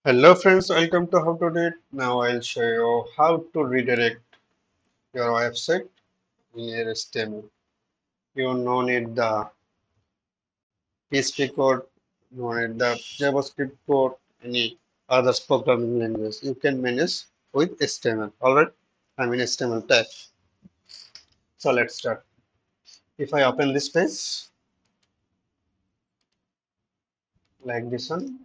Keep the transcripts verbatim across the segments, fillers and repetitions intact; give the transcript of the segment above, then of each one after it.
Hello friends, welcome to How to Do It. Now I'll show you how to redirect your website in H T M L. You no need the P H P code, no need the JavaScript code, any other programming language. You can manage with H T M L. Alright, I mean H T M L tag. So let's start. If I open this page like this one,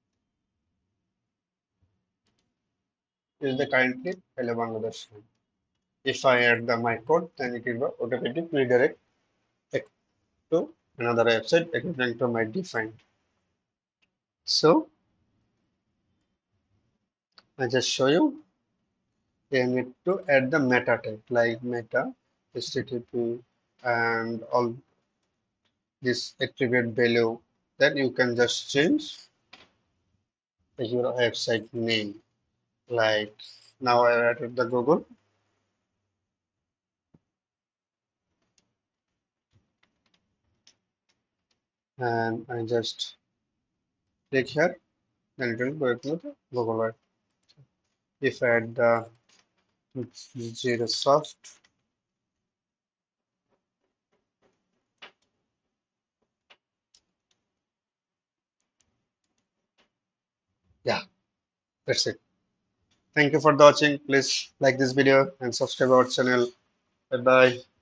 is the currently Hello Bangladesh. If I add the my code, then it will automatically redirect to another website according to my defined. So I just show you. You need to add the meta tag like meta, H T T P, and all this attribute value. Then you can just change your website name. Like now I added the Google, and I just click here. Then it will go to the Google web. If I add the zero soft, yeah, that's it. Thank you for watching. Please like this video and subscribe our channel. Bye bye.